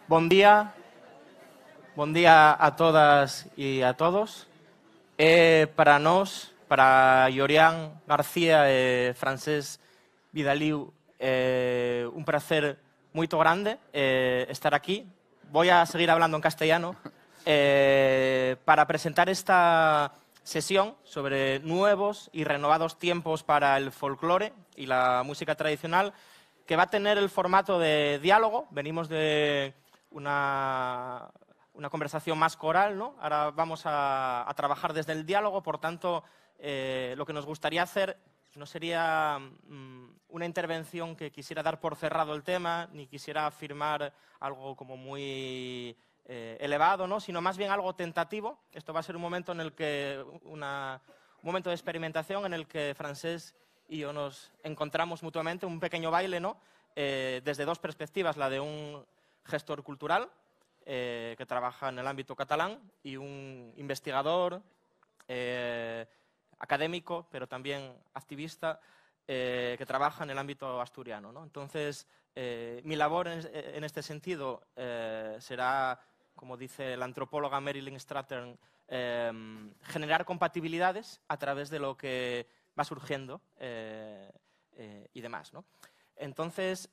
Bon día a todas y a todos. Para nós, para Llorián García e Francés Vidaliu, un placer muy grande estar aquí. Voy a seguir hablando en castellano para presentar esta sesión sobre nuevos y renovados tiempos para el folclore y la música tradicional, que va a tener el formato de diálogo. Venimos de una conversación más coral, ¿no? Ahora vamos a trabajar desde el diálogo, por tanto, lo que nos gustaría hacer no sería una intervención que quisiera dar por cerrado el tema, ni quisiera afirmar algo como muy elevado, ¿no? Sino más bien algo tentativo. Esto va a ser un momento en el que un momento de experimentación en el que Francés y yo nos encontramos mutuamente, un pequeño baile, ¿no? Desde dos perspectivas, la de un gestor cultural que trabaja en el ámbito catalán y un investigador académico, pero también activista, que trabaja en el ámbito asturiano, ¿no? Entonces, mi labor en este sentido será, como dice la antropóloga Marilyn Strathern, generar compatibilidades a través de lo que va surgiendo y demás, ¿no? Entonces,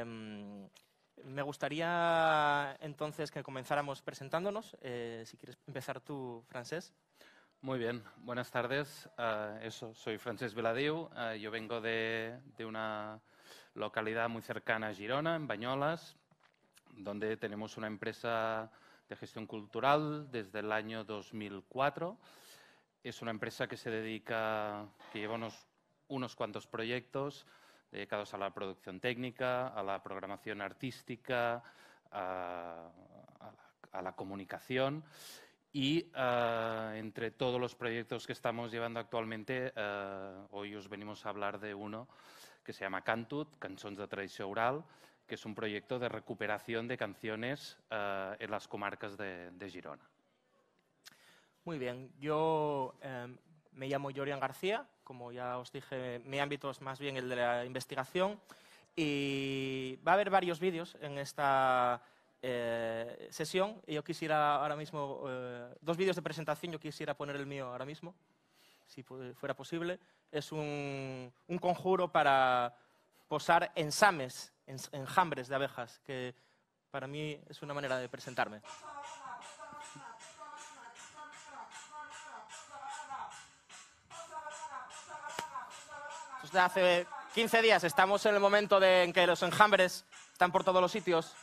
me gustaría entonces que comenzáramos presentándonos. Si quieres empezar tú, Francés. Muy bien, buenas tardes. Soy Francés Viladiu. Yo vengo de una localidad muy cercana a Girona, en Banyolas, donde tenemos una empresa de gestión cultural desde el año 2004. Es una empresa que que lleva unos cuantos proyectos dedicados a la producción técnica, a la programación artística, a la comunicación. Y entre todos los proyectos que estamos llevando actualmente, hoy os venimos a hablar de uno que se llama Cantut, Cançons de Tradició Oral, que es un proyecto de recuperación de canciones en las comarcas de Girona. Muy bien, yo me llamo Llorián García, como ya os dije, mi ámbito es más bien el de la investigación, y va a haber varios vídeos en esta sesión. Yo quisiera ahora mismo, dos vídeos de presentación, yo quisiera poner el mío ahora mismo, si fuera posible. Es un conjuro para posar ensames, enjambres de abejas, que para mí es una manera de presentarme. Entonces, hace 15 días estamos en el momento en que los enjambres están por todos los sitios.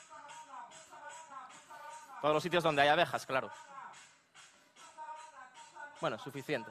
Todos los sitios donde hay abejas, claro. Bueno, suficiente.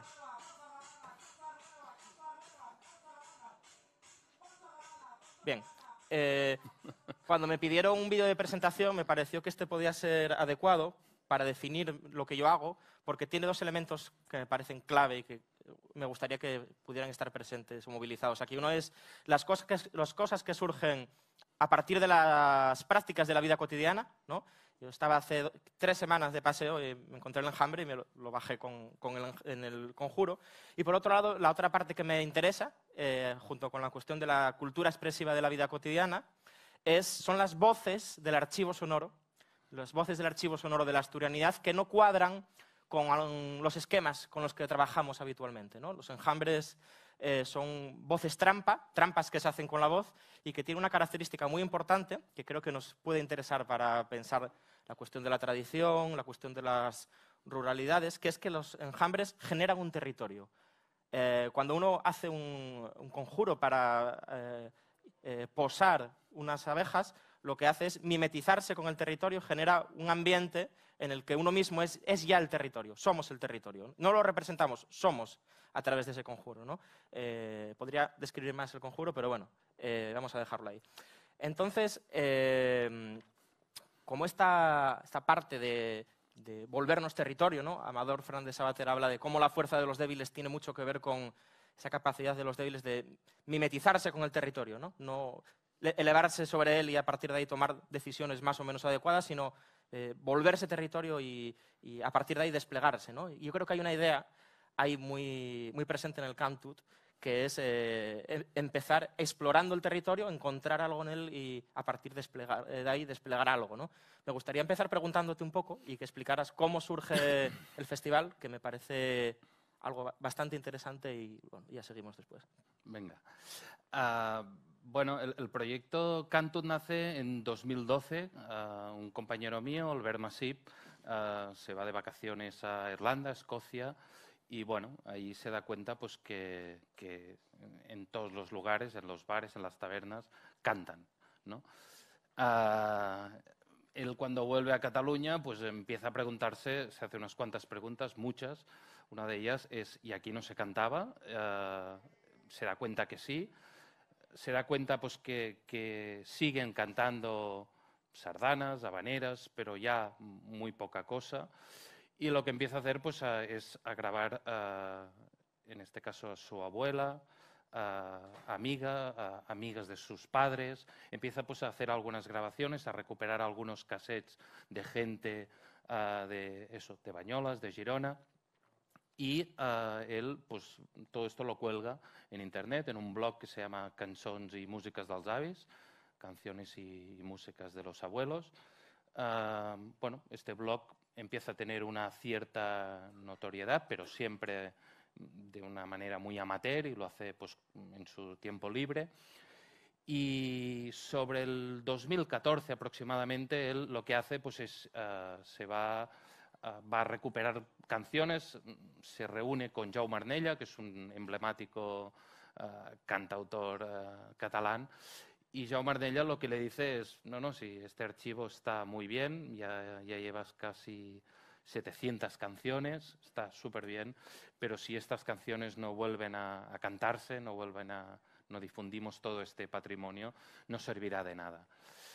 Bien. Cuando me pidieron un vídeo de presentación, me pareció que este podía ser adecuado para definir lo que yo hago, porque tiene dos elementos que me parecen clave y que me gustaría que pudieran estar presentes o movilizados aquí. Uno es las cosas que surgen a partir de las prácticas de la vida cotidiana, ¿no? Yo estaba hace 3 semanas de paseo y me encontré el enjambre y me lo bajé en el conjuro. Y por otro lado, la otra parte que me interesa, junto con la cuestión de la cultura expresiva de la vida cotidiana, son las voces del archivo sonoro, las voces del archivo sonoro de la asturianidad que no cuadran con los esquemas con los que trabajamos habitualmente, ¿no? Los enjambres son voces trampas que se hacen con la voz y que tienen una característica muy importante que creo que nos puede interesar para pensar la cuestión de la tradición, la cuestión de las ruralidades, que es que los enjambres generan un territorio. Cuando uno hace un conjuro para posar unas abejas, lo que hace es mimetizarse con el territorio, genera un ambiente en el que uno mismo es ya el territorio, somos el territorio. No lo representamos, somos a través de ese conjuro, ¿no? Podría describir más el conjuro, pero bueno, vamos a dejarlo ahí. Entonces, como esta parte de volvernos territorio, ¿no? Amador Fernández Sabater habla de cómo la fuerza de los débiles tiene mucho que ver con esa capacidad de los débiles de mimetizarse con el territorio, ¿no? No elevarse sobre él y a partir de ahí tomar decisiones más o menos adecuadas, sino volverse territorio y a partir de ahí desplegarse, ¿no? Y yo creo que hay una idea ahí muy presente en el Cantut, que es empezar explorando el territorio, encontrar algo en él y a partir de ahí desplegar algo, ¿no? Me gustaría empezar preguntándote un poco y que explicaras cómo surge el festival, que me parece algo bastante interesante y bueno, ya seguimos después. Venga. Bueno, el proyecto Cantut nace en 2012. Un compañero mío, Albert Masip, se va de vacaciones a Irlanda, Escocia, y bueno, ahí se da cuenta pues, que en todos los lugares, en los bares, en las tabernas, cantan, ¿no? Él cuando vuelve a Cataluña pues empieza a preguntarse, se hace unas cuantas preguntas, muchas. Una de ellas es, ¿y aquí no se cantaba? Se da cuenta que sí. Se da cuenta pues, que siguen cantando sardanas, habaneras, pero ya muy poca cosa. Y lo que empieza a hacer pues, es a grabar, en este caso, a su abuela, amigas de sus padres. Empieza pues, a hacer algunas grabaciones, a recuperar algunos cassettes de gente de Banyoles, de Girona. Y él, pues, todo esto lo cuelga en internet, en un blog que se llama Cançons y Músicas dels Avis, Canciones y Músicas de los Abuelos. Bueno, este blog empieza a tener una cierta notoriedad, pero siempre de una manera muy amateur y lo hace pues, en su tiempo libre. Y sobre el 2014 aproximadamente, él lo que hace pues, es va a recuperar canciones, se reúne con Jaume Arnella, que es un emblemático cantautor catalán, y Jaume Arnella lo que le dice es, no, sí, este archivo está muy bien, ya llevas casi 700 canciones, está súper bien, pero si estas canciones no vuelven a cantarse, no difundimos todo este patrimonio, no servirá de nada.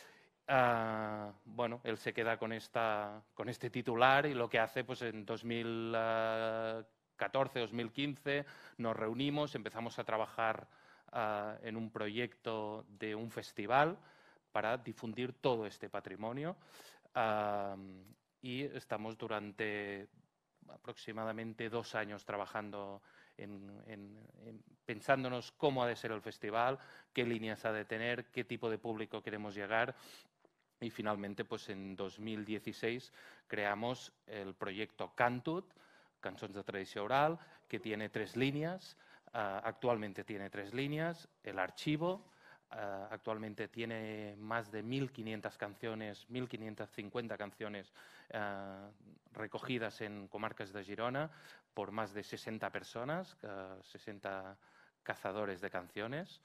Bueno, él se queda con este titular y lo que hace pues en 2014, 2015 nos reunimos, empezamos a trabajar en un proyecto de un festival para difundir todo este patrimonio y estamos durante aproximadamente 2 años trabajando pensándonos cómo ha de ser el festival, qué líneas ha de tener, qué tipo de público queremos llegar. Y finalmente, pues en 2016 creamos el proyecto Cantut, Cançons de Tradició Oral, que tiene 3 líneas. Actualmente tiene 3 líneas. El archivo actualmente tiene más de 1.500 canciones, 1.550 canciones recogidas en comarcas de Girona por más de 60 personas, 60 cazadores de canciones.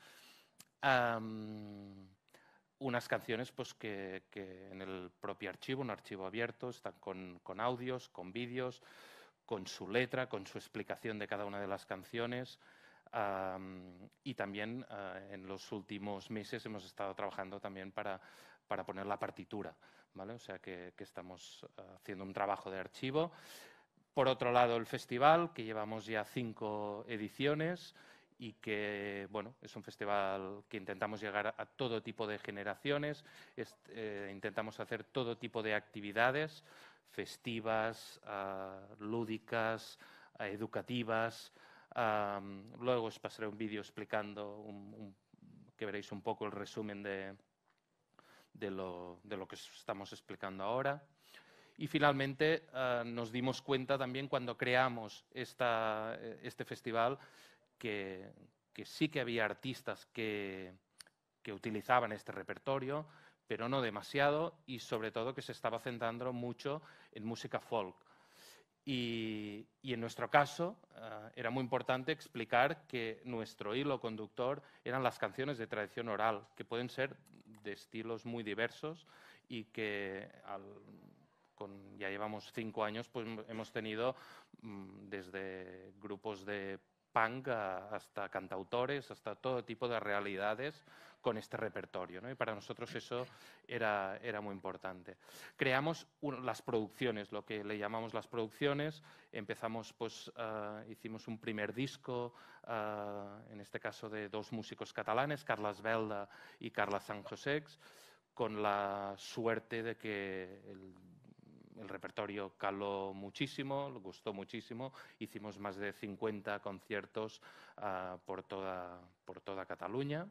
Unas canciones pues, que en el propio archivo, un archivo abierto, están con audios, con vídeos, con su letra, con su explicación de cada una de las canciones. Y también en los últimos meses hemos estado trabajando también para poner la partitura, ¿vale? O sea que estamos haciendo un trabajo de archivo. Por otro lado, el festival, que llevamos ya 5 ediciones, y que bueno, es un festival que intentamos llegar a todo tipo de generaciones, intentamos hacer todo tipo de actividades festivas, lúdicas, educativas. Luego os pasaré un vídeo explicando, que veréis un poco el resumen de lo que estamos explicando ahora. Y finalmente nos dimos cuenta también cuando creamos este festival que sí que había artistas que utilizaban este repertorio, pero no demasiado, y sobre todo que se estaba centrando mucho en música folk. Y en nuestro caso era muy importante explicar que nuestro hilo conductor eran las canciones de tradición oral, que pueden ser de estilos muy diversos y que ya llevamos 5 años, pues hemos tenido desde grupos de punk hasta cantautores, hasta todo tipo de realidades con este repertorio, ¿no? Y para nosotros eso era muy importante. Creamos las producciones, lo que le llamamos las producciones. Empezamos, pues, hicimos un primer disco, en este caso de 2 músicos catalanes, Carles Belda y Carles Sanjosex, con la suerte de que el repertorio caló muchísimo, le gustó muchísimo. Hicimos más de 50 conciertos por toda Cataluña.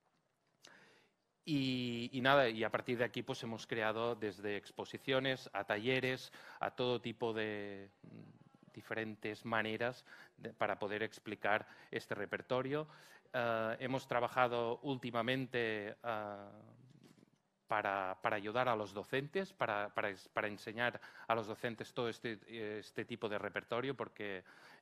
Y nada, y a partir de aquí pues hemos creado desde exposiciones a talleres, a todo tipo de diferentes maneras para poder explicar este repertorio. Hemos trabajado últimamente para ayudar a los docentes, para enseñar a los docentes todo este tipo de repertorio, porque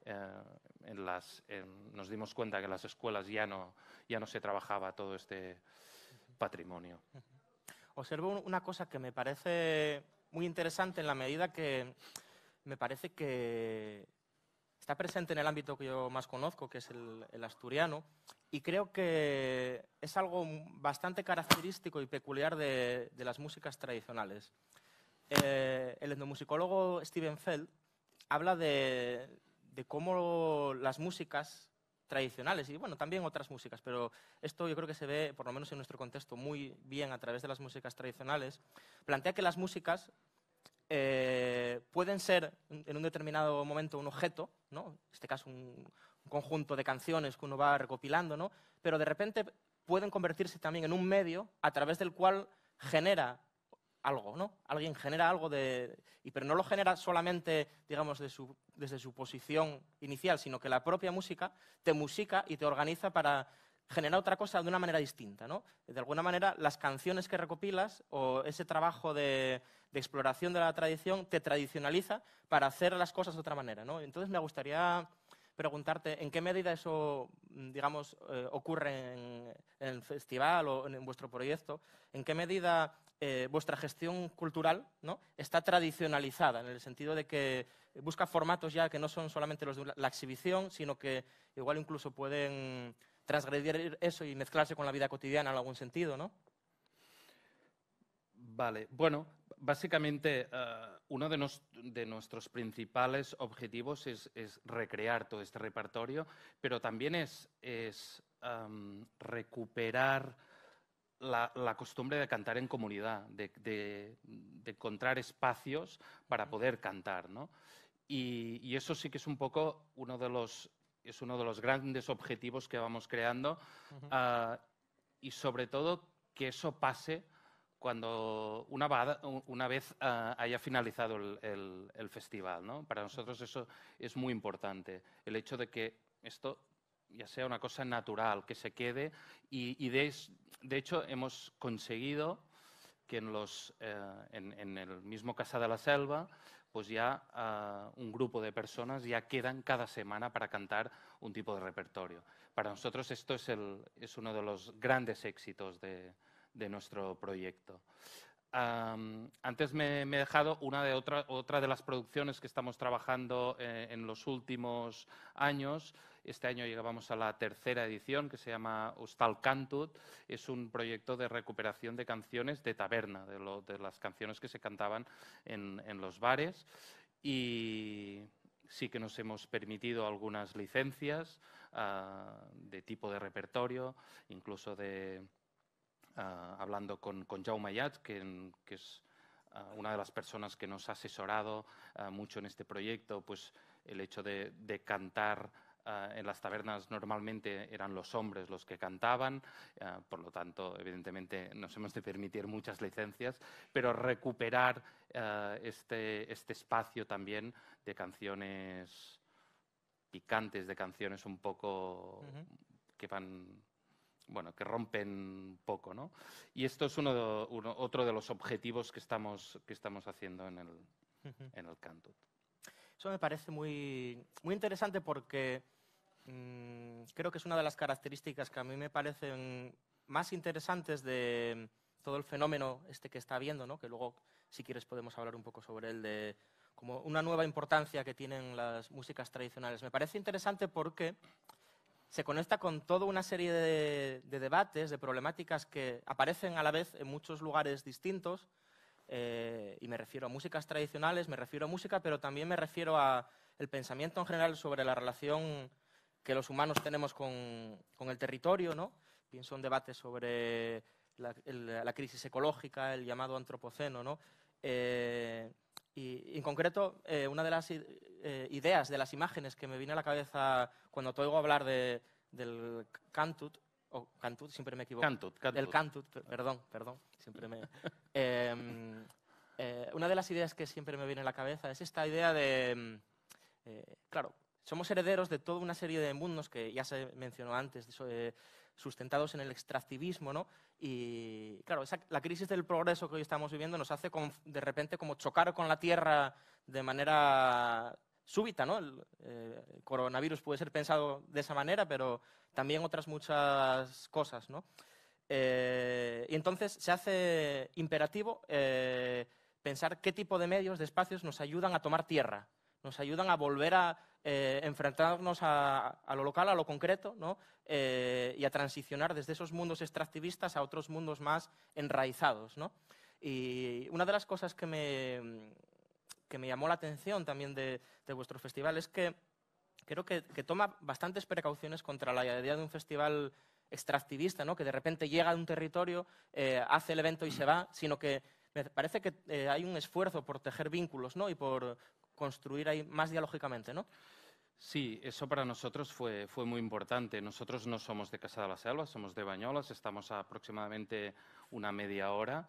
nos dimos cuenta que en las escuelas ya no se trabajaba todo este patrimonio. Observo una cosa que me parece muy interesante en la medida que me parece que está presente en el ámbito que yo más conozco, que es el asturiano, y creo que es algo bastante característico y peculiar de las músicas tradicionales. El etnomusicólogo Steven Feld habla de cómo las músicas tradicionales, y bueno, también otras músicas, pero esto yo creo que se ve, por lo menos en nuestro contexto, muy bien a través de las músicas tradicionales, plantea que las músicas pueden ser en un determinado momento un objeto, ¿no? En este caso un conjunto de canciones que uno va recopilando, ¿no? Pero de repente pueden convertirse también en un medio a través del cual genera algo, ¿no? Alguien genera algo pero no lo genera solamente, digamos, desde su posición inicial, sino que la propia música te musica y te organiza para generar otra cosa de una manera distinta, ¿no? De alguna manera, las canciones que recopilas o ese trabajo de exploración de la tradición te tradicionaliza para hacer las cosas de otra manera, ¿no? Entonces me gustaría preguntarte en qué medida eso, digamos, ocurre en el festival o en vuestro proyecto, en qué medida vuestra gestión cultural, ¿no?, está tradicionalizada, en el sentido de que busca formatos ya que no son solamente los de la exhibición, sino que igual incluso pueden transgredir eso y mezclarse con la vida cotidiana en algún sentido, ¿no? Vale, bueno, básicamente uno de nuestros principales objetivos es recrear todo este repertorio, pero también es recuperar la costumbre de cantar en comunidad, de encontrar espacios para poder cantar, ¿no? Y eso sí que es un poco uno de los grandes objetivos que vamos creando, y sobre todo que eso pase cuando una vez haya finalizado el festival, ¿no? Para nosotros eso es muy importante, el hecho de que esto ya sea una cosa natural, que se quede, y de hecho hemos conseguido que en el mismo Casa de la Selva pues ya un grupo de personas ya quedan cada semana para cantar un tipo de repertorio. Para nosotros esto es uno de los grandes éxitos de nuestro proyecto. Antes me he dejado otra de las producciones que estamos trabajando en los últimos años. Este año llegábamos a la tercera edición, que se llama Hostal Cantut. Es un proyecto de recuperación de canciones de taberna, de las canciones que se cantaban en los bares. Y sí que nos hemos permitido algunas licencias de tipo de repertorio, incluso hablando con Jaume Ayats, que es una de las personas que nos ha asesorado mucho en este proyecto, pues el hecho de cantar en las tabernas normalmente eran los hombres los que cantaban, por lo tanto, evidentemente, nos hemos de permitir muchas licencias, pero recuperar este espacio también de canciones picantes, de canciones un poco que van... Bueno, que rompen un poco, ¿no? Y esto es otro de los objetivos que estamos haciendo en el Cantut. Eso me parece muy, muy interesante porque creo que es una de las características que a mí me parecen más interesantes de todo el fenómeno este que está habiendo, ¿no? Que luego, si quieres, podemos hablar un poco sobre él, de como una nueva importancia que tienen las músicas tradicionales. Me parece interesante porque se conecta con toda una serie de debates, de problemáticas que aparecen a la vez en muchos lugares distintos, y me refiero a músicas tradicionales, me refiero a música, pero también me refiero a el pensamiento en general sobre la relación que los humanos tenemos con el territorio, ¿no? Pienso en debates sobre la crisis ecológica, el llamado antropoceno, ¿no? Y en concreto, una de las ideas, de las imágenes que me viene a la cabeza cuando te oigo hablar del Cantut, o Cantut, siempre me equivoco. Cantut. Del Cantut, perdón, siempre me... una de las ideas que siempre me viene a la cabeza es esta idea de... claro, somos herederos de toda una serie de mundos que ya se mencionó antes, sustentados en el extractivismo, ¿no? Y claro, la crisis del progreso que hoy estamos viviendo nos hace de repente como chocar con la Tierra de manera súbita, ¿no? El coronavirus puede ser pensado de esa manera, pero también otras muchas cosas, ¿no? Y entonces se hace imperativo pensar qué tipo de medios, de espacios nos ayudan a tomar tierra, nos ayudan a volver a enfrentarnos a lo local, a lo concreto, ¿no? Y a transicionar desde esos mundos extractivistas a otros mundos más enraizados, ¿no? Y una de las cosas que me llamó la atención también de vuestro festival es que creo que toma bastantes precauciones contra la idea de un festival extractivista, ¿no? Que de repente llega a un territorio, hace el evento y se va, sino que me parece que hay un esfuerzo por tejer vínculos, ¿no? Y por construir ahí más dialógicamente, ¿no? Sí, eso para nosotros fue muy importante. Nosotros no somos de Cassà de la Selva, somos de Banyoles, estamos a aproximadamente una media hora.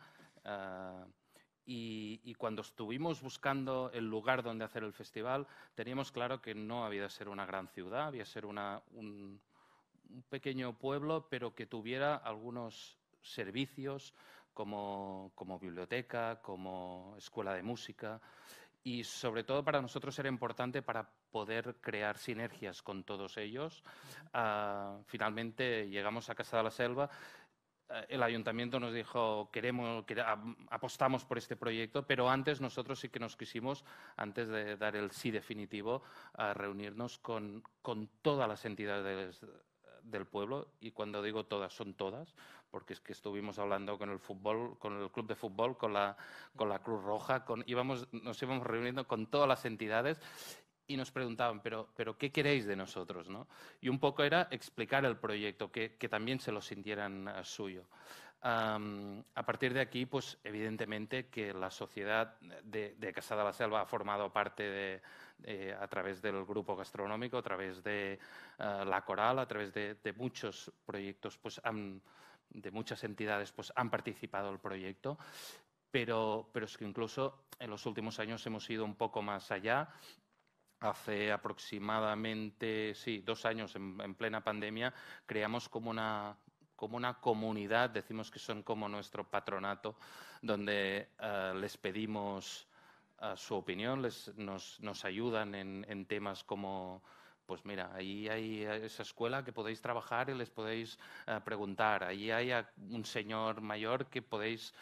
Y cuando estuvimos buscando el lugar donde hacer el festival, teníamos claro que no había de ser una gran ciudad, había de ser un pequeño pueblo, pero que tuviera algunos servicios como biblioteca, como escuela de música. Y sobre todo para nosotros era importante para poder crear sinergias con todos ellos. Finalmente llegamos a Cassà de la Selva. El ayuntamiento nos dijo, apostamos por este proyecto, pero antes nosotros sí que nos quisimos, antes de dar el sí definitivo, reunirnos con todas las entidades del pueblo, y cuando digo todas, son todas, porque es que estuvimos hablando con el fútbol, con el club de fútbol, con la Cruz Roja, nos íbamos reuniendo con todas las entidades y nos preguntaban, pero ¿qué queréis de nosotros, ¿no? Y un poco era explicar el proyecto, que también se lo sintieran suyo. A partir de aquí, pues evidentemente que la sociedad de Cassà de la Selva ha formado parte a través del grupo gastronómico, a través de la Coral, a través de muchos proyectos, pues de muchas entidades, pues han participado en el proyecto, pero es que incluso en los últimos años hemos ido un poco más allá. Hace aproximadamente, 2 años, en plena pandemia, creamos como una comunidad, decimos que son como nuestro patronato, donde les pedimos su opinión, nos ayudan en temas como, pues mira, ahí hay esa escuela que podéis trabajar y les podéis preguntar, ahí hay un señor mayor que podéis,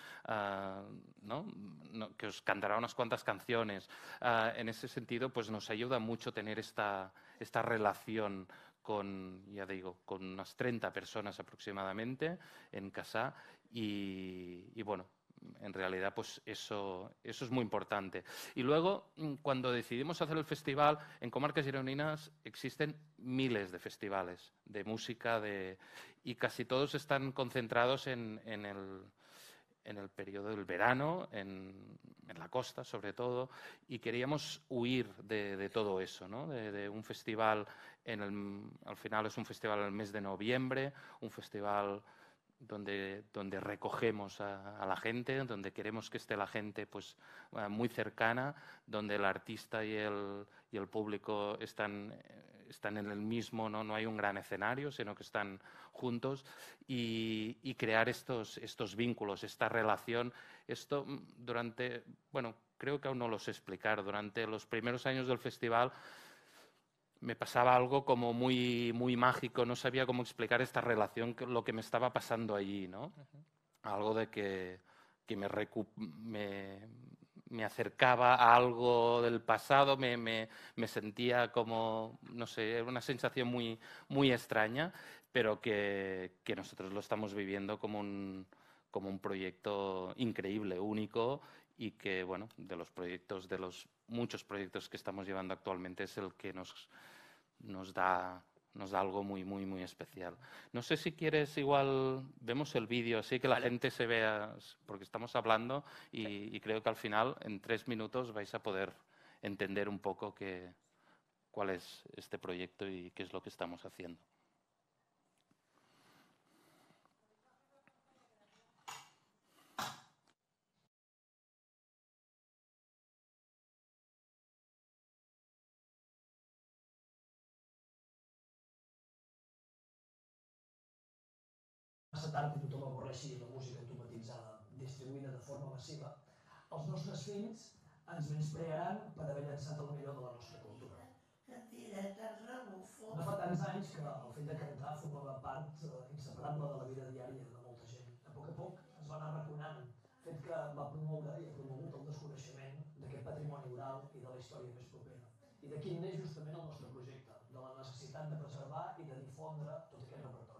que os cantará unas cuantas canciones. En ese sentido, pues nos ayuda mucho tener esta relación con, ya digo, con unas 30 personas aproximadamente en Cassà y bueno, en realidad pues eso es muy importante. Y luego, cuando decidimos hacer el festival, en Comarcas Gironines existen miles de festivales de música y casi todos están concentrados en el periodo del verano, en la costa sobre todo, y queríamos huir de todo eso, ¿no? De un festival, al final es un festival en el mes de noviembre, un festival donde recogemos a la gente, donde queremos que esté la gente pues, muy cercana, donde el artista y el público están en el mismo, no hay un gran escenario, sino que están juntos, y crear estos vínculos, esta relación. Esto creo que aún no lo sé explicar. Durante los primeros años del festival me pasaba algo como muy, muy mágico, no sabía cómo explicar esta relación, lo que me estaba pasando allí, ¿no? Algo de que me acercaba a algo del pasado, me sentía como, no sé, era una sensación muy, muy extraña, pero que nosotros lo estamos viviendo como un proyecto increíble, único, y que, bueno, de los muchos proyectos que estamos llevando actualmente es el que nos da nos da algo muy, muy, muy especial. No sé si quieres, igual vemos el vídeo, así que la gente se vea, porque estamos hablando y creo que al final, en 3 minutos, vais a poder entender un poco cuál es este proyecto y qué es lo que estamos haciendo. Massa tard i tothom avorreixi la música automatitzada distribuïda de forma massiva, els nostres fills ens menysprearan per haver llançat el millor de la nostra cultura. No fa tants anys que el fet de cantar formava part inseparable de la vida diària de molta gent. A poc es va anar arraconant, fet que va promoure i ha promogut el desconeixement d'aquest patrimoni oral i de la història més propera. I d'aquí neix justament el nostre projecte, de la necessitat de preservar i de difondre tot aquest repertori.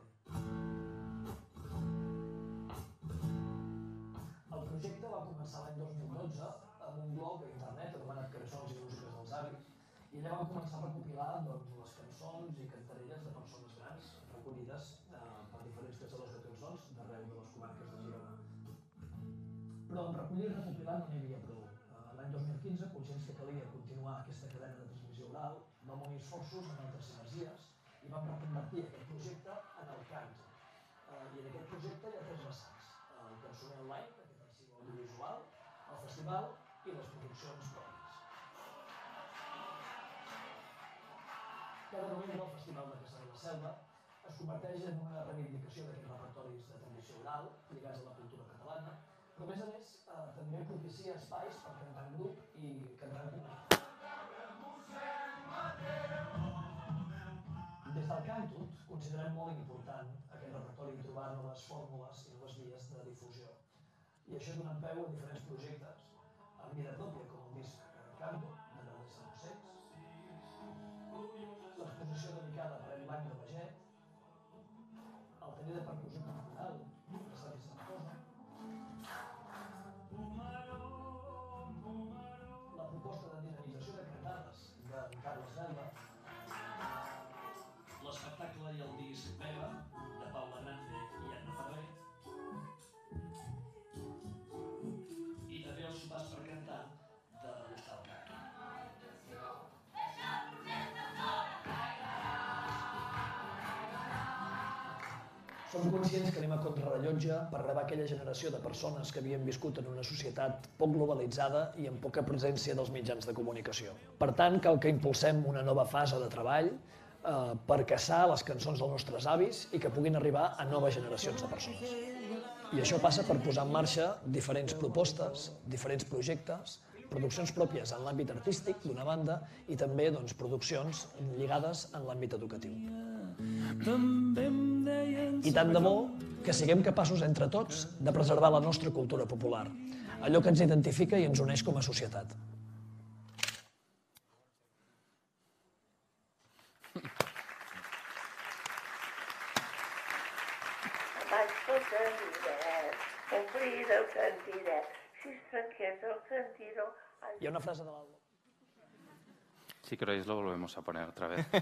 El projecte va començar l'any 2012 amb un blog a internet anomenat Cançons i Músiques dels Avis i allà vam començar a recopilar les cançons i cantarelles de persones grans recollides per diferents caçadors de cançons d'arreu de les comarques de Girona. Però en recollir i recopilar no n'hi havia prou. L'any 2015, conscients que calia continuar aquesta cadena de transmissió oral, vam unir esforços amb altres sinergies i vam reconvertir aquest projecte en el cant. I en aquest projecte hi ha 3 vessants. El cançoner online, aquest arxiu audiovisual, el festival i les produccions pròpies. Cada novembre el Festival de Caçar de la Selva es converteix en una reivindicació d'aquests repertoris de tradició oral lligats a la cultura catalana, però a més també propicia espais per cantar en grup i cantar en comunitat. Des del Cantut considerem molt important aquest repertori i trobar noves fórmules i noves vies de difusió. I això dona peu a diferents projectes amb vida pròpia, com el disc Cantut, de Gaudí Sant Ocells, l'exposició dedicada a Pere Blanc de Beget, el taller de percussió corporal de Sadi Santosa, la proposta de dinamització de cantades de Carles Galba, l'espectacle i el disc Beba, de Paula Grande i Anna Ferrer, i també els sopars per cantar de Gustavo Caro. Som conscients que anem a contrarrellotge per rebar aquella generació de persones que havien viscut en una societat poc globalitzada i amb poca presència dels mitjans de comunicació. Per tant, cal que impulsem una nova fase de treball per caçar les cançons dels nostres avis i que puguin arribar a noves generacions de persones. I això passa per posar en marxa diferents propostes, diferents projectes, produccions pròpies en l'àmbit artístic, d'una banda, i també produccions lligades en l'àmbit educatiu. I tant de bo que siguem capaços entre tots de preservar la nostra cultura popular, allò que ens identifica i ens uneix com a societat. Hi ha una frase de l'Aldo. Si queréis lo volvemos a poner otra vez.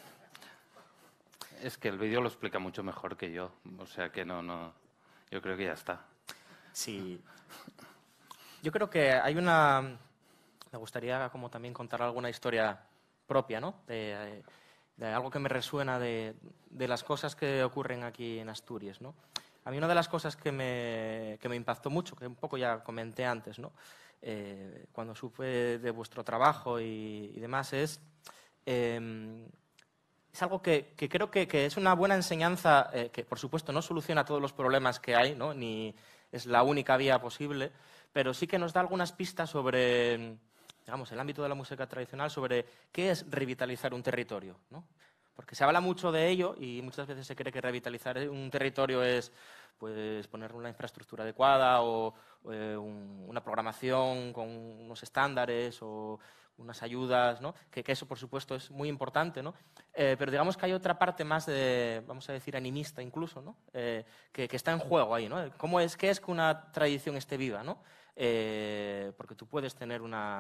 Es que el vídeo lo explica mucho mejor que yo, o sea que no, yo creo que ya está. Sí. Yo creo que hay una... Me gustaría como también contar alguna historia propia, ¿no? De algo que me resuena de las cosas que ocurren aquí en Asturias, ¿no? A mí una de las cosas que me impactó mucho, que un poco ya comenté antes, ¿no? Cuando supe de vuestro trabajo y demás, es algo que creo que es una buena enseñanza, que por supuesto no soluciona todos los problemas que hay, ¿no? Ni es la única vía posible, pero sí que nos da algunas pistas sobre, digamos, el ámbito de la música tradicional, sobre qué es revitalizar un territorio, ¿no? Porque se habla mucho de ello y muchas veces se cree que revitalizar un territorio es pues, poner una infraestructura adecuada o una programación con unos estándares o unas ayudas, ¿no? Que eso, por supuesto, es muy importante, ¿no? Pero digamos que hay otra parte más de, vamos a decir, animista incluso, ¿no? Que está en juego ahí, ¿no? ¿Qué es que una tradición esté viva, ¿no? Porque tú puedes tener una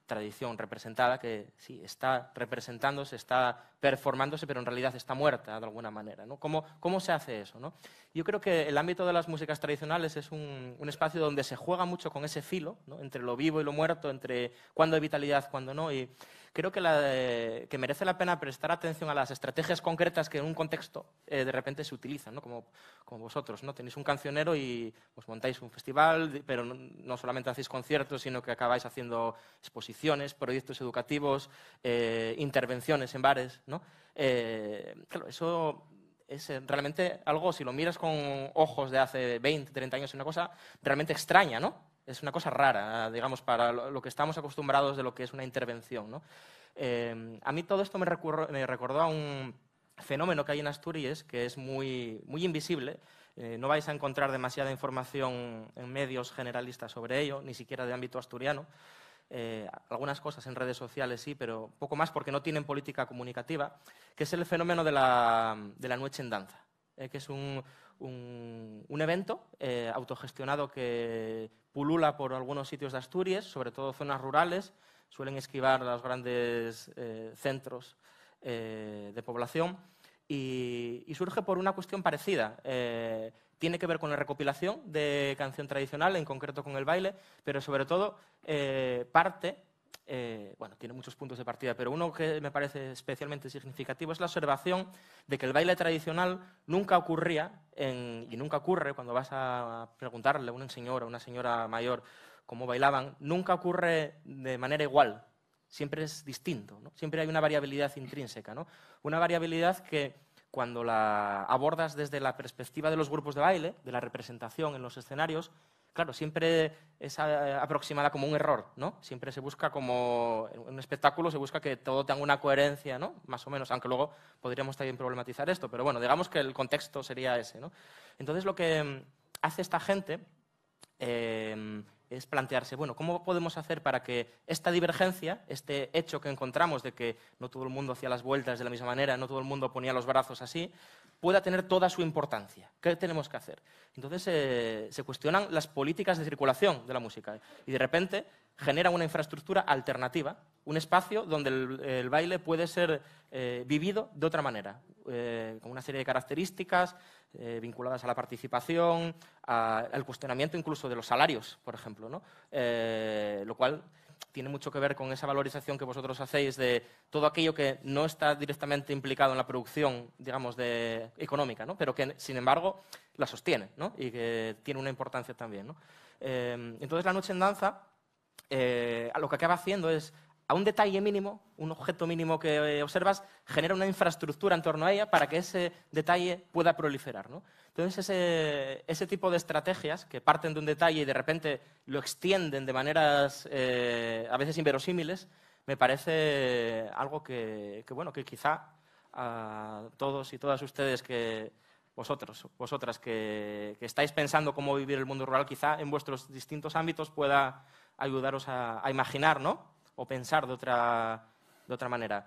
tradición representada que sí, está representándose, está performándose, pero en realidad está muerta de alguna manera, ¿no? ¿Cómo se hace eso, ¿no? Yo creo que el ámbito de las músicas tradicionales es un espacio donde se juega mucho con ese filo, ¿no? Entre lo vivo y lo muerto, entre cuándo hay vitalidad, cuándo no, y creo que merece la pena prestar atención a las estrategias concretas que en un contexto de repente se utilizan, ¿no? Como vosotros, ¿no? Tenéis un cancionero y pues, montáis un festival, pero no solamente hacéis conciertos, sino que acabáis haciendo exposiciones, proyectos educativos, intervenciones en bares, ¿no? Claro, eso es realmente algo, si lo miras con ojos de hace 20, 30 años, es una cosa realmente extraña, ¿no? Es una cosa rara, digamos, para lo que estamos acostumbrados de lo que es una intervención, ¿no? A mí todo esto me recordó a un fenómeno que hay en Asturias que es muy, muy invisible. No vais a encontrar demasiada información en medios generalistas sobre ello, ni siquiera de ámbito asturiano. Algunas cosas en redes sociales sí, pero poco más porque no tienen política comunicativa, que es el fenómeno de la Noche en Danza, que es un evento autogestionado que pulula por algunos sitios de Asturias, sobre todo zonas rurales, suelen esquivar los grandes centros de población y surge por una cuestión parecida. Tiene que ver con la recopilación de canción tradicional, en concreto con el baile, pero sobre todo bueno, tiene muchos puntos de partida, pero uno que me parece especialmente significativo es la observación de que el baile tradicional nunca ocurría, y nunca ocurre cuando vas a preguntarle a una señora mayor cómo bailaban, nunca ocurre de manera igual, siempre es distinto, ¿no? Siempre hay una variabilidad intrínseca, ¿no? Una variabilidad que cuando la abordas desde la perspectiva de los grupos de baile, de la representación en los escenarios, claro, siempre es aproximada como un error, ¿no? Siempre se busca como, en un espectáculo se busca que todo tenga una coherencia, ¿no? Más o menos, aunque luego podríamos también problematizar esto, pero bueno, digamos que el contexto sería ese, ¿no? Entonces lo que hace esta gente es plantearse, bueno, ¿cómo podemos hacer para que esta divergencia, este hecho que encontramos de que no todo el mundo hacía las vueltas de la misma manera, no todo el mundo ponía los brazos así, pueda tener toda su importancia? ¿Qué tenemos que hacer? Entonces se cuestionan las políticas de circulación de la música y de repente generan una infraestructura alternativa, un espacio donde el baile puede ser vivido de otra manera, con una serie de características vinculadas a la participación, al cuestionamiento incluso de los salarios, por ejemplo, ¿no? Lo cual tiene mucho que ver con esa valorización que vosotros hacéis de todo aquello que no está directamente implicado en la producción, digamos, económica, ¿no? Pero que, sin embargo, la sostiene, ¿no? Y que tiene una importancia también, ¿no? Entonces, la Noche en Danza lo que acaba haciendo es, a un detalle mínimo, un objeto mínimo que observas, genera una infraestructura en torno a ella para que ese detalle pueda proliferar, ¿no? Entonces, ese tipo de estrategias que parten de un detalle y de repente lo extienden de maneras a veces inverosímiles, me parece algo que quizá a todos y todas ustedes vosotras que estáis pensando cómo vivir el mundo rural, quizá en vuestros distintos ámbitos pueda ayudaros a imaginar, ¿no? O pensar de otra manera.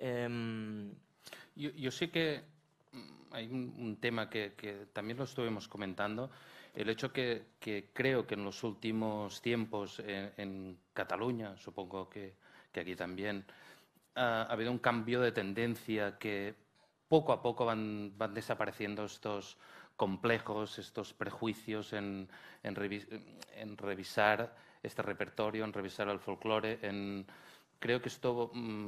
Yo sé que hay un tema que también lo estuvimos comentando, el hecho que creo que en los últimos tiempos en Cataluña, supongo que aquí también, ha habido un cambio de tendencia que poco a poco van desapareciendo estos complejos, estos prejuicios en revisar este repertorio, en revisar el folclore. Creo que esto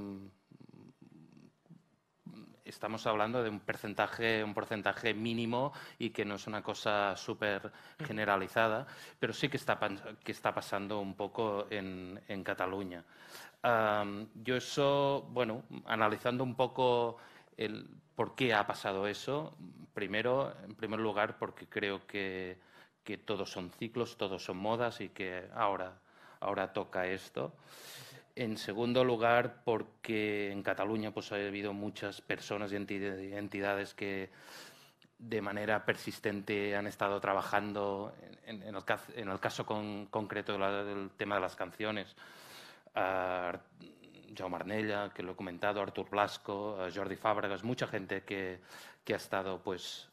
estamos hablando de un porcentaje mínimo y que no es una cosa súper generalizada, pero sí que está pasando un poco en Cataluña. Yo eso, bueno, analizando un poco el por qué ha pasado eso, en primer lugar, porque creo que todos son ciclos, todos son modas y que ahora toca esto. En segundo lugar, porque en Cataluña pues, ha habido muchas personas y entidades que de manera persistente han estado trabajando en el caso concreto del tema de las canciones. Jaume Arnella, que lo he comentado, Artur Blasco, Jordi Fàbregas, mucha gente que ha estado pues,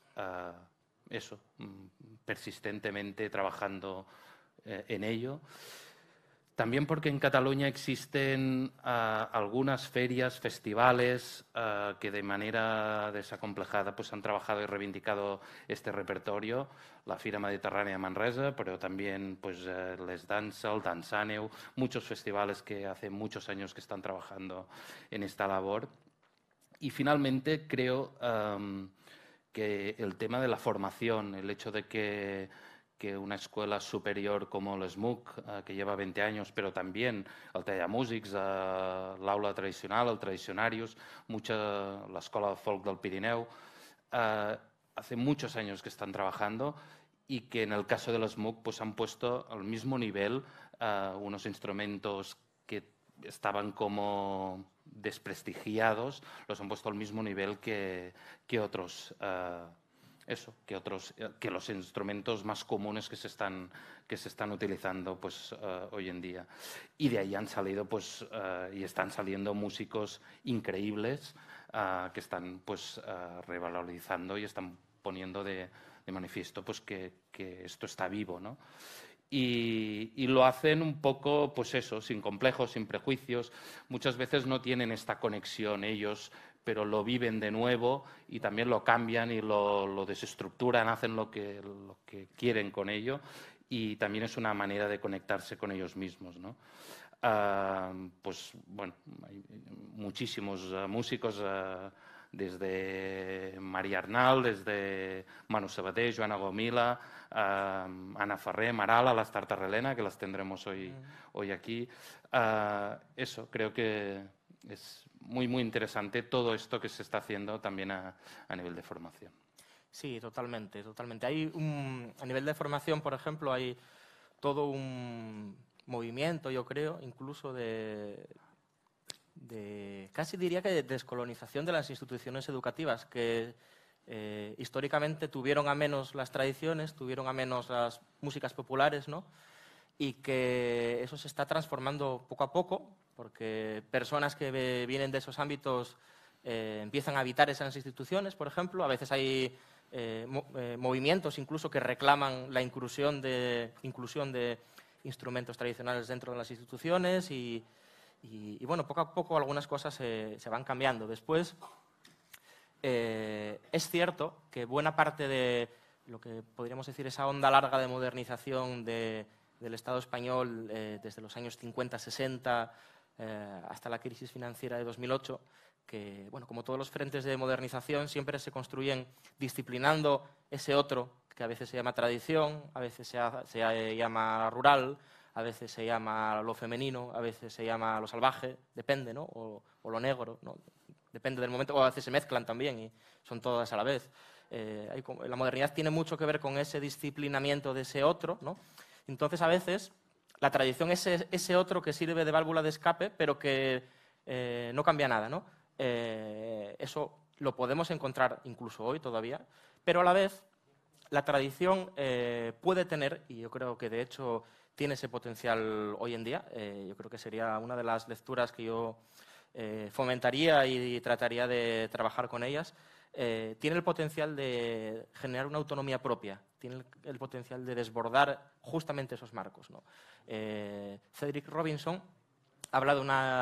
persistentemente trabajando en ello. También porque en Cataluña existen algunas ferias, festivales que de manera desacomplejada pues, han trabajado y reivindicado este repertorio. La Fira Mediterránea de Manresa, pero también pues, Les Dansa, el Dansaneu, muchos festivales que hace muchos años que están trabajando en esta labor. Y finalmente creo que el tema de la formación, el hecho de que una escuela superior como l'ESMUC, que lleva 20 años, pero también el Tallamúsics, l'aula tradicional, el Tradicionarius, la Escuela Folk del Pirineu, hace muchos años que están trabajando y que en el caso de l'ESMUC pues, han puesto al mismo nivel unos instrumentos que estaban como desprestigiados, los han puesto al mismo nivel que otros que los instrumentos más comunes que se están utilizando pues, hoy en día. Y de ahí han salido pues, y están saliendo músicos increíbles que están pues, revalorizando y están poniendo de manifiesto pues, que esto está vivo, ¿no? Y lo hacen un poco, pues eso, sin complejos, sin prejuicios. Muchas veces no tienen esta conexión ellos, pero lo viven de nuevo y también lo cambian y lo desestructuran, hacen lo que quieren con ello y también es una manera de conectarse con ellos mismos, ¿no? Pues bueno, hay muchísimos músicos, desde María Arnal, desde Manu Sabater, Joana Gomila, Ana Ferrer, Marala, las Tartarrelena, que las tendremos hoy aquí. Eso, creo que es muy, muy interesante todo esto que se está haciendo también a nivel de formación. Sí, totalmente, totalmente. A nivel de formación, por ejemplo, hay todo un movimiento, yo creo, incluso de casi diría que de descolonización de las instituciones educativas, que históricamente tuvieron a menos las tradiciones, tuvieron a menos las músicas populares, ¿no? Y que eso se está transformando poco a poco, porque personas que vienen de esos ámbitos empiezan a habitar esas instituciones, por ejemplo. A veces hay movimientos incluso que reclaman la inclusión de instrumentos tradicionales dentro de las instituciones y bueno, poco a poco algunas cosas se van cambiando. Después, es cierto que buena parte de lo que podríamos decir esa onda larga de modernización del Estado español desde los años 50-60 hasta la crisis financiera de 2008, que, bueno, como todos los frentes de modernización, siempre se construyen disciplinando ese otro, que a veces se llama tradición, a veces se llama rural, a veces se llama lo femenino, a veces se llama lo salvaje, depende, ¿no? O lo negro, ¿no? Depende del momento, o a veces se mezclan también y son todas a la vez. La modernidad tiene mucho que ver con ese disciplinamiento de ese otro, ¿no? Entonces, a veces, la tradición es ese otro que sirve de válvula de escape, pero que no cambia nada, ¿no? Eso lo podemos encontrar incluso hoy todavía, pero a la vez la tradición puede tener, y yo creo que de hecho tiene ese potencial hoy en día, yo creo que sería una de las lecturas que yo fomentaría y trataría de trabajar con ellas, tiene el potencial de generar una autonomía propia, tiene el potencial de desbordar justamente esos marcos, ¿no? Cedric Robinson habla de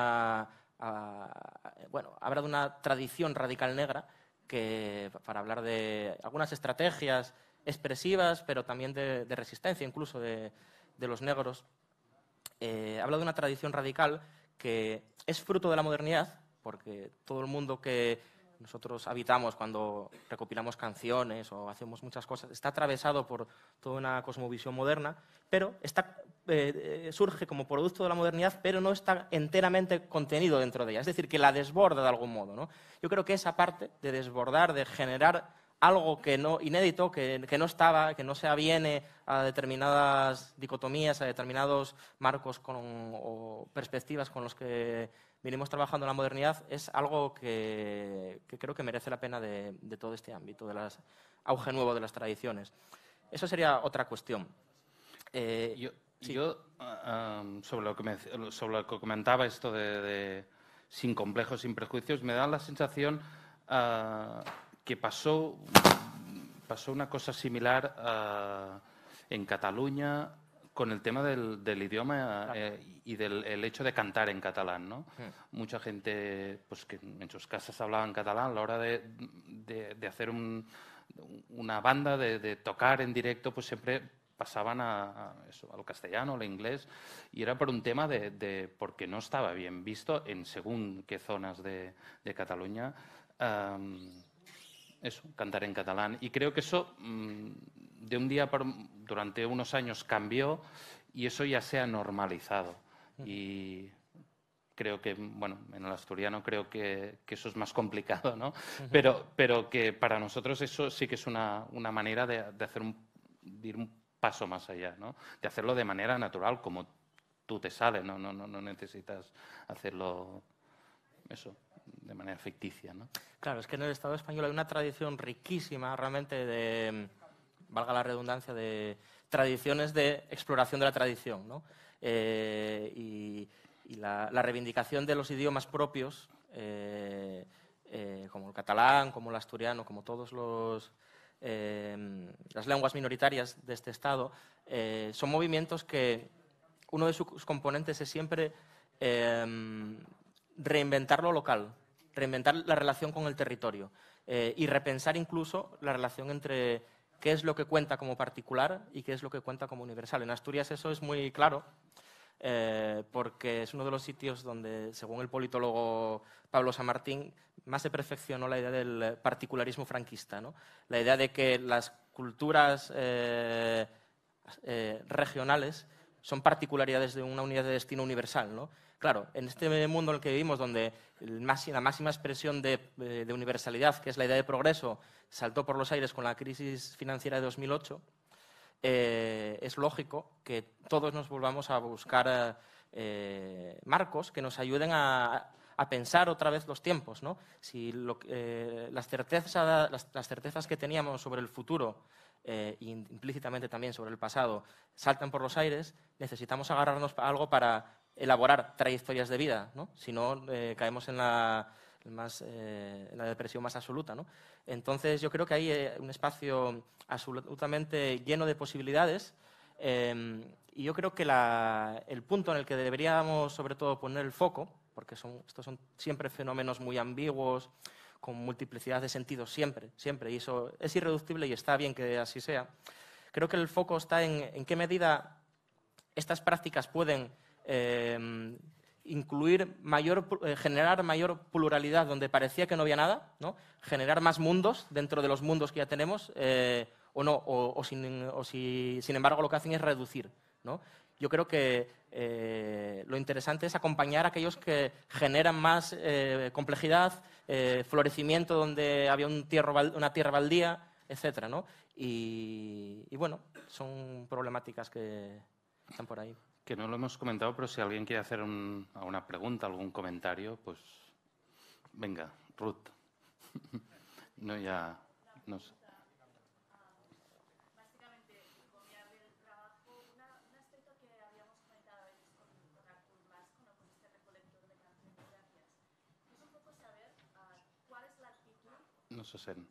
una tradición radical negra que, para hablar de algunas estrategias expresivas, pero también de resistencia incluso de los negros, habla de una tradición radical que es fruto de la modernidad, porque todo el mundo que nosotros habitamos cuando recopilamos canciones o hacemos muchas cosas está atravesado por toda una cosmovisión moderna, pero surge como producto de la modernidad, pero no está enteramente contenido dentro de ella. Es decir, que la desborda de algún modo, ¿no? Yo creo que esa parte de desbordar, de generar algo inédito, que no estaba, que no se aviene a determinadas dicotomías, a determinados marcos o perspectivas con los que venimos trabajando en la modernidad, es algo que creo que merece la pena de todo este ámbito, del auge nuevo de las tradiciones. Eso sería otra cuestión. Yo sobre lo que comentaba, esto de sin complejos, sin prejuicios, me da la sensación que pasó una cosa similar en Cataluña con el tema del idioma y del el hecho de cantar en catalán, ¿no? Mucha gente pues que en sus casas hablaban catalán, a la hora de hacer una banda, de tocar en directo, pues siempre pasaban al castellano, al inglés, y era por un tema porque no estaba bien visto en según qué zonas de Cataluña cantar en catalán. Y creo que eso de un día durante unos años cambió y eso ya se ha normalizado. Y creo que, bueno, en el asturiano creo que eso es más complicado, ¿no? Pero que para nosotros eso sí que es una manera de ir un paso más allá, ¿no? De hacerlo de manera natural, como tú te sale, no necesitas hacerlo eso de manera ficticia, ¿no? Claro, es que en el Estado español hay una tradición riquísima realmente de, valga la redundancia, de tradiciones de exploración de la tradición, ¿no? Y la reivindicación de los idiomas propios, como el catalán, como el asturiano, como todos las lenguas minoritarias de este Estado, son movimientos que uno de sus componentes es siempre reinventar lo local, reinventar la relación con el territorio y repensar incluso la relación entre qué es lo que cuenta como particular y qué es lo que cuenta como universal. En Asturias eso es muy claro porque es uno de los sitios donde, según el politólogo Pablo San Martín, más se perfeccionó la idea del particularismo franquista, ¿no? La idea de que las culturas regionales son particularidades de una unidad de destino universal, ¿no? Claro, en este mundo en el que vivimos, donde la máxima expresión de universalidad, que es la idea de progreso, saltó por los aires con la crisis financiera de 2008, es lógico que todos nos volvamos a buscar marcos que nos ayuden a pensar otra vez los tiempos, ¿no? Si las certezas que teníamos sobre el futuro e implícitamente también sobre el pasado saltan por los aires, necesitamos agarrarnos a algo para elaborar trayectorias de vida, ¿no? Si no, caemos en la depresión más absoluta, ¿no? Entonces, yo creo que hay un espacio absolutamente lleno de posibilidades y yo creo que el punto en el que deberíamos, sobre todo, poner el foco, porque estos son siempre fenómenos muy ambiguos, con multiplicidad de sentidos siempre, y eso es irreductible y está bien que así sea. Creo que el foco está en qué medida estas prácticas pueden generar mayor pluralidad donde parecía que no había nada, ¿no? Generar más mundos dentro de los mundos que ya tenemos o si, sin embargo, lo que hacen es reducir, ¿no? Yo creo que lo interesante es acompañar a aquellos que generan más complejidad, florecimiento donde había una tierra baldía, etcétera, ¿no? Y bueno, son problemáticas que están por ahí. Que no lo hemos comentado, pero si alguien quiere hacer alguna pregunta, algún comentario, pues venga, Ruth. No, ya no sé. Básicamente, copiar del trabajo, un aspecto que habíamos comentado a veces con Artur Blasco, ¿no? Con este recolector de canciones gracias. Es un poco saber cuál es la actitud. No se sent.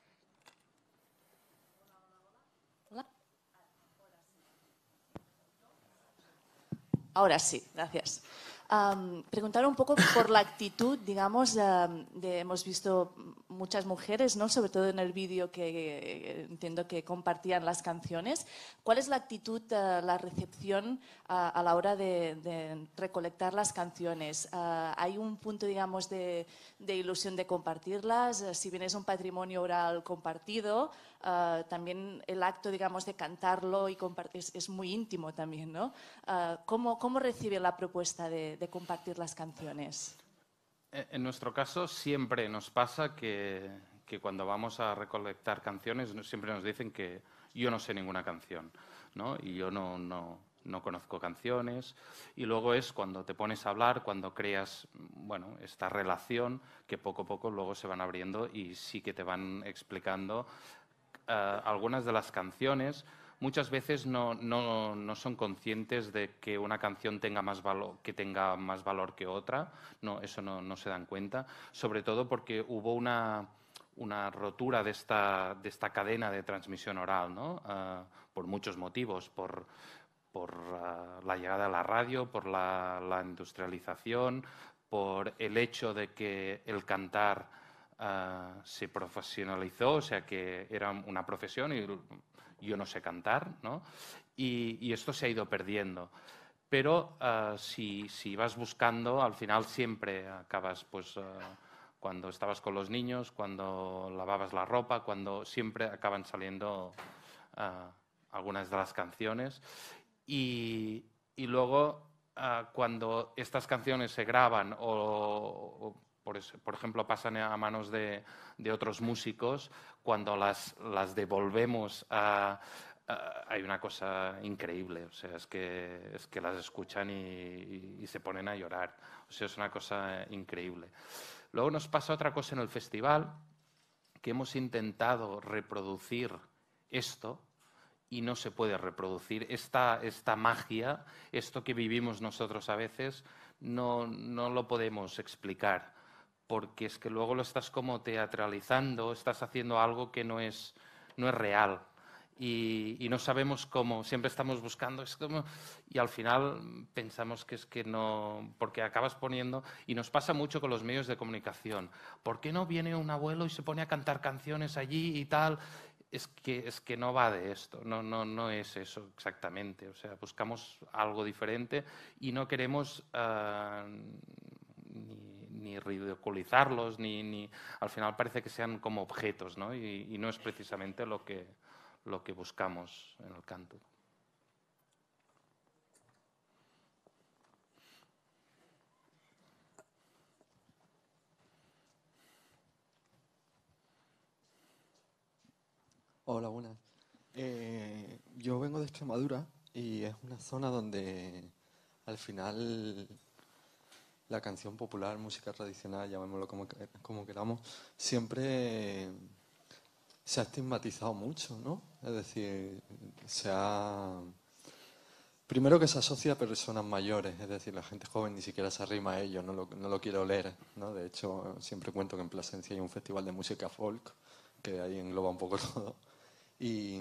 Ahora sí, gracias. Preguntar un poco por la actitud, digamos, hemos visto muchas mujeres, ¿no? Sobre todo en el vídeo que entiendo que compartían las canciones. ¿Cuál es la actitud, la recepción a la hora de recolectar las canciones? ¿Hay un punto, digamos, de ilusión de compartirlas? Si bien es un patrimonio oral compartido, también el acto, digamos, de cantarlo y compartir es muy íntimo también, ¿no? ¿Cómo recibe la propuesta de compartir las canciones? En nuestro caso siempre nos pasa que cuando vamos a recolectar canciones siempre nos dicen que yo no sé ninguna canción, ¿no? Y yo no conozco canciones. Y luego es cuando te pones a hablar, cuando creas, bueno, esta relación que poco a poco luego se van abriendo y sí que te van explicando algunas de las canciones. Muchas veces no son conscientes de que una canción tenga más valor que otra. No, eso no se dan cuenta. Sobre todo porque hubo una rotura de esta cadena de transmisión oral, ¿no? Por muchos motivos, por la llegada de la radio, por la industrialización, por el hecho de que el cantar se profesionalizó, o sea que era una profesión y yo no sé cantar, ¿no? Y esto se ha ido perdiendo. Pero si vas buscando, al final siempre acabas, pues, cuando estabas con los niños, cuando lavabas la ropa, cuando siempre acaban saliendo algunas de las canciones. Y luego, cuando estas canciones se graban o por ejemplo, pasan a manos de otros músicos, cuando las devolvemos hay una cosa increíble, o sea, es que las escuchan y se ponen a llorar, o sea, es una cosa increíble. Luego nos pasa otra cosa en el festival, que hemos intentado reproducir esto y no se puede reproducir. Esta magia, esto que vivimos nosotros a veces, no lo podemos explicar, porque es que luego lo estás como teatralizando, estás haciendo algo que no es real. Y no sabemos cómo, siempre estamos buscando, y al final pensamos que es que no, porque acabas poniendo, y nos pasa mucho con los medios de comunicación, ¿por qué no viene un abuelo y se pone a cantar canciones allí y tal? Es que no va de esto, no es eso exactamente, o sea, buscamos algo diferente y no queremos ni ridiculizarlos, ni al final parece que sean como objetos, ¿no? Y no es precisamente lo que buscamos en el canto. Hola, buenas. Yo vengo de Extremadura y es una zona donde al final la canción popular, música tradicional, llamémoslo como queramos, siempre se ha estigmatizado mucho, ¿no? Es decir, primero que se asocia a personas mayores, es decir, la gente joven ni siquiera se arrima a ello, no lo quiere oler, ¿no? De hecho, siempre cuento que en Plasencia hay un festival de música folk, que ahí engloba un poco todo. Y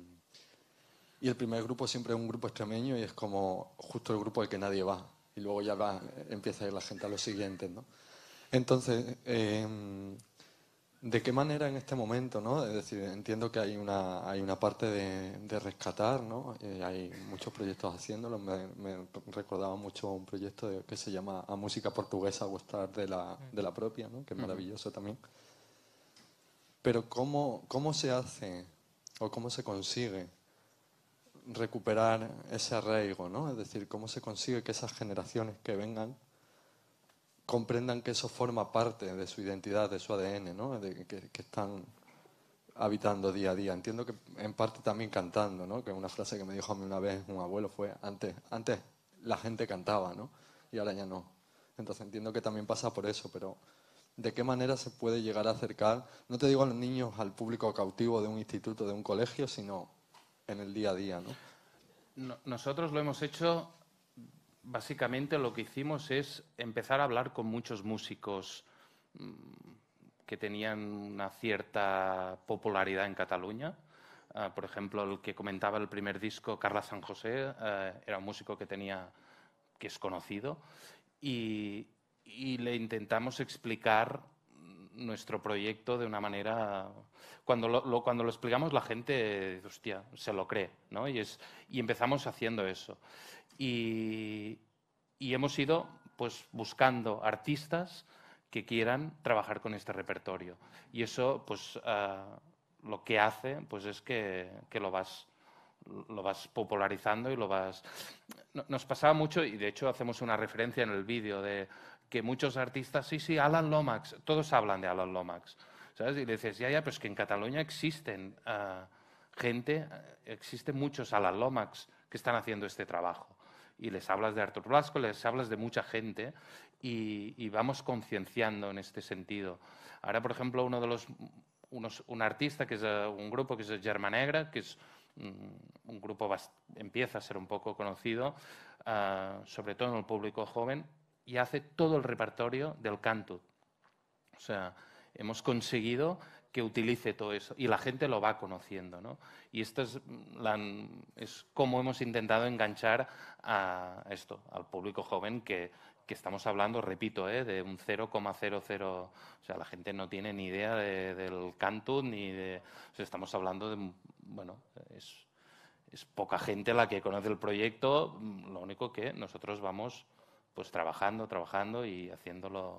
el primer grupo siempre es un grupo extremeño y es como justo el grupo al que nadie va. Y luego ya empieza a ir la gente a los siguientes, ¿no? Entonces, ¿de qué manera en este momento, ¿no? Es decir, entiendo que hay una parte de rescatar, ¿no? Hay muchos proyectos haciéndolo. Me recordaba mucho un proyecto que se llama A Música Portuguesa Gustar de la Propia, ¿no? Que es maravilloso también. Pero ¿cómo se hace o cómo se consigue recuperar ese arraigo, ¿no? Es decir, ¿cómo se consigue que esas generaciones que vengan comprendan que eso forma parte de su identidad, de su ADN, ¿no? Que están habitando día a día? Entiendo que en parte también cantando, ¿no? Que una frase que me dijo a mí una vez un abuelo fue, antes la gente cantaba, ¿no? Y ahora ya no. Entonces entiendo que también pasa por eso, pero ¿de qué manera se puede llegar a acercar, no te digo a los niños, al público cautivo de un instituto, de un colegio, sino en el día a día, ¿no? Nosotros lo hemos hecho, básicamente lo que hicimos es empezar a hablar con muchos músicos que tenían una cierta popularidad en Cataluña. Por ejemplo, el que comentaba el primer disco, Carla San José, era un músico que es conocido, y le intentamos explicar nuestro proyecto de una manera... Cuando lo explicamos, la gente, hostia, se lo cree, ¿no? Y empezamos haciendo eso. Y hemos ido, pues, buscando artistas que quieran trabajar con este repertorio. Y eso, pues, lo que hace, pues, es que lo vas popularizando y lo vas... Nos pasaba mucho, y de hecho hacemos una referencia en el vídeo, de que muchos artistas, sí, Alan Lomax, todos hablan de Alan Lomax, ¿sabes? Y le dices, ya, pues que en Cataluña existen existen muchos Alan Lomax que están haciendo este trabajo. Y les hablas de Artur Blasco, les hablas de mucha gente y vamos concienciando en este sentido. Ahora, por ejemplo, un artista, que es un grupo que es Germa Negra, que es un grupo empieza a ser un poco conocido, sobre todo en el público joven, y hace todo el repertorio del canto. O sea, hemos conseguido que utilice todo eso y la gente lo va conociendo, ¿no? Y esto es como hemos intentado enganchar a esto, al público joven que estamos hablando, repito, de un 0,00, o sea, la gente no tiene ni idea del Cantut ni de, o sea, estamos hablando de, bueno, es poca gente la que conoce el proyecto, lo único que nosotros vamos pues trabajando y haciéndolo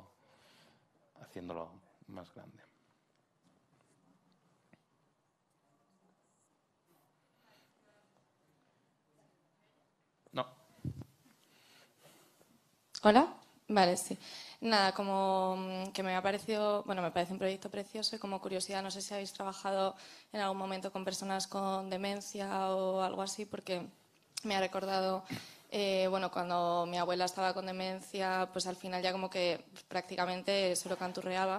más grande. No. ¿Hola? Vale, sí. Nada, como que me ha parecido, bueno, me parece un proyecto precioso y como curiosidad, no sé si habéis trabajado en algún momento con personas con demencia o algo así, porque me ha recordado, bueno, cuando mi abuela estaba con demencia, pues al final ya como que prácticamente solo canturreaba.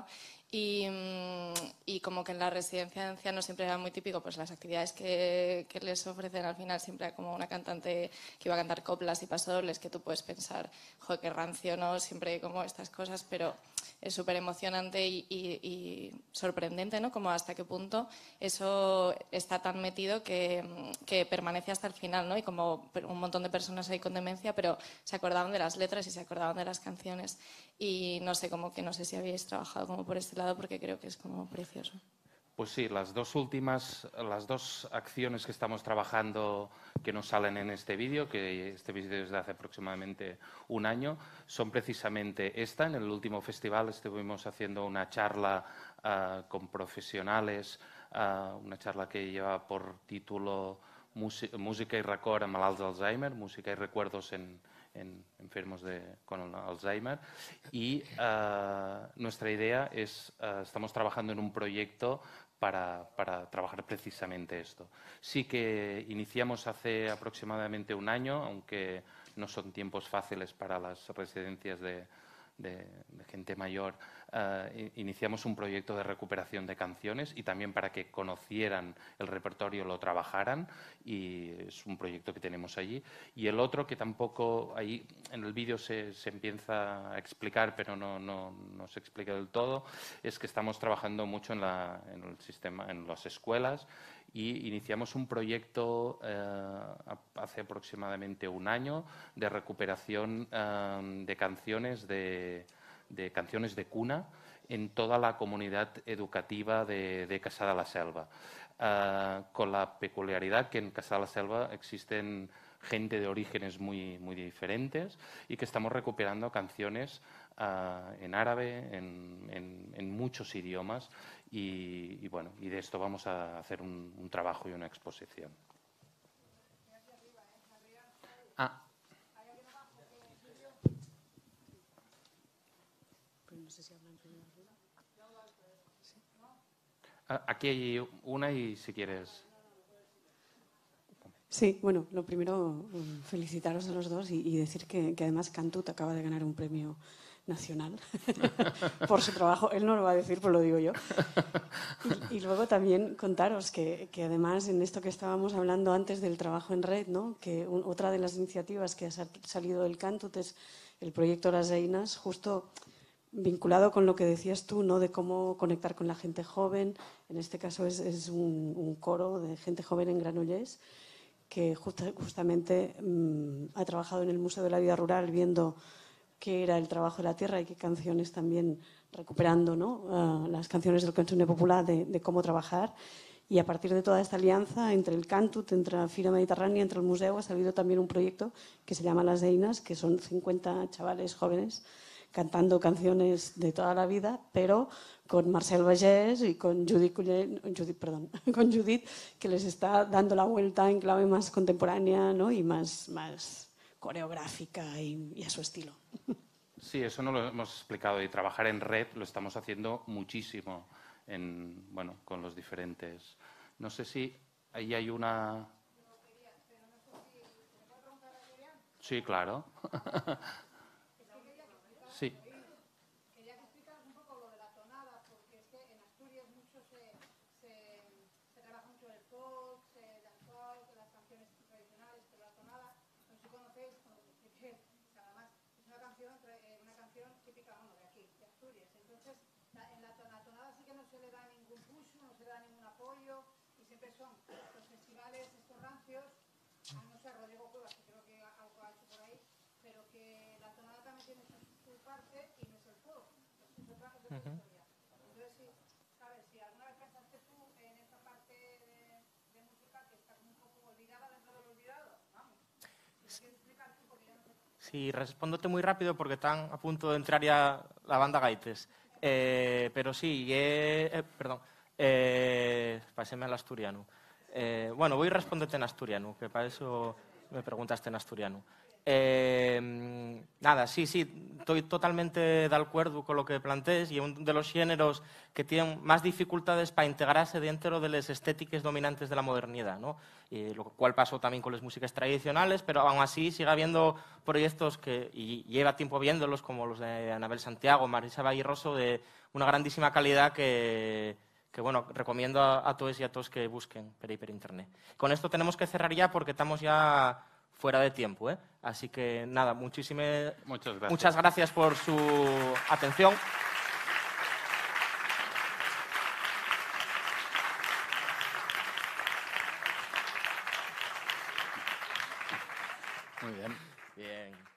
Y como que en la residencia de ancianos siempre era muy típico, pues las actividades que les ofrecen al final siempre era como una cantante que iba a cantar coplas y pasodobles, que tú puedes pensar, joder, qué rancio, ¿no? Siempre como estas cosas, pero es súper emocionante y sorprendente, ¿no? Como hasta qué punto eso está tan metido que permanece hasta el final, ¿no? Y como un montón de personas ahí con demencia, pero se acordaban de las letras y se acordaban de las canciones. Y no sé, como que no sé si habéis trabajado como por este lado porque creo que es como precioso. Pues sí, las dos acciones que estamos trabajando que nos salen en este vídeo, que este vídeo es de hace aproximadamente un año, son precisamente esta. En el último festival estuvimos haciendo una charla con profesionales, una charla que lleva por título Música y record a malalts d'Alzheimer, música y recuerdos en enfermos con Alzheimer. Y nuestra idea es, estamos trabajando en un proyecto para trabajar precisamente esto. Sí que iniciamos hace aproximadamente un año, aunque no son tiempos fáciles para las residencias de gente mayor, iniciamos un proyecto de recuperación de canciones y también para que conocieran el repertorio, lo trabajaran, y es un proyecto que tenemos allí. Y el otro que tampoco ahí en el vídeo se empieza a explicar, pero no se explica del todo, es que estamos trabajando mucho en el sistema, en las escuelas, y iniciamos un proyecto hace aproximadamente un año de recuperación de canciones de canciones de cuna en toda la comunidad educativa de Cassà de la Selva, con la peculiaridad que en Cassà de la Selva existen gente de orígenes muy diferentes y que estamos recuperando canciones en árabe, en muchos idiomas, y bueno, y de esto vamos a hacer un trabajo y una exposición. Aquí hay una y si quieres. Sí, bueno, lo primero, felicitaros a los dos y decir que además Cantut acaba de ganar un premio nacional por su trabajo. Él no lo va a decir, pero lo digo yo. Y luego también contaros que además en esto que estábamos hablando antes del trabajo en red, ¿no? Que otra de las iniciativas que ha salido del Cantut es el proyecto Las Eines, justo vinculado con lo que decías tú, ¿no? De cómo conectar con la gente joven. En este caso es un coro de gente joven en Granollers que justamente ha trabajado en el Museo de la Vida Rural viendo qué era el trabajo de la tierra y qué canciones también recuperando, ¿no? Las canciones del cancioner popular de cómo trabajar. Y a partir de toda esta alianza entre el Cantut, entre la Fira Mediterránea, entre el museo, ha salido también un proyecto que se llama Las Eines, que son 50 chavales jóvenes cantando canciones de toda la vida, pero con Marcel Bagés y con Judit, que les está dando la vuelta en clave más contemporánea, ¿no? Y más coreográfica y a su estilo. Sí, eso no lo hemos explicado, y trabajar en red lo estamos haciendo muchísimo con los diferentes. No sé si ahí hay una. Sí, claro. Sí. Quería que explicaras un poco lo de la tonada, porque es que en Asturias mucho se trabaja mucho el folk, el dancehall, las canciones tradicionales, pero la tonada, no sé si conocéis, que además es una canción típica, de aquí, de Asturias. Entonces, en la tonada sí que no se se le da ningún push, no se le da ningún apoyo, y siempre son los festivales estos rancios, a no ser Rodrigo Cuevas, que creo que algo ha hecho por ahí, pero que la tonada también tiene su parte y no es el folk, es otra historia. Entonces, sí, sabes, si alguna vez pensaste tú en esta parte de música que está como un poco olvidada dentro de lo olvidado, vamos, si quieres explicar tú, porque ya no sé. Sí, respóndote muy rápido porque están a punto de entrar ya la banda Gaites. Pero sí, perdón, pásenme al asturiano. Bueno, voy a responderte en asturiano, que para eso me preguntaste en asturiano. Nada, sí, estoy totalmente de acuerdo con lo que plantees y un de los géneros que tienen más dificultades para integrarse dentro de las estéticas dominantes de la modernidad, ¿no? Y lo cual pasó también con las músicas tradicionales, pero aún así sigue habiendo proyectos y lleva tiempo viéndolos, como los de Anabel Santiago, Marisa Valle-Rosso, de una grandísima calidad que bueno, recomiendo a todos y a todos que busquen por ahí por internet. Con esto tenemos que cerrar ya porque estamos ya fuera de tiempo, ¿eh? Así que nada, muchas gracias por su atención. Muy bien. Bien.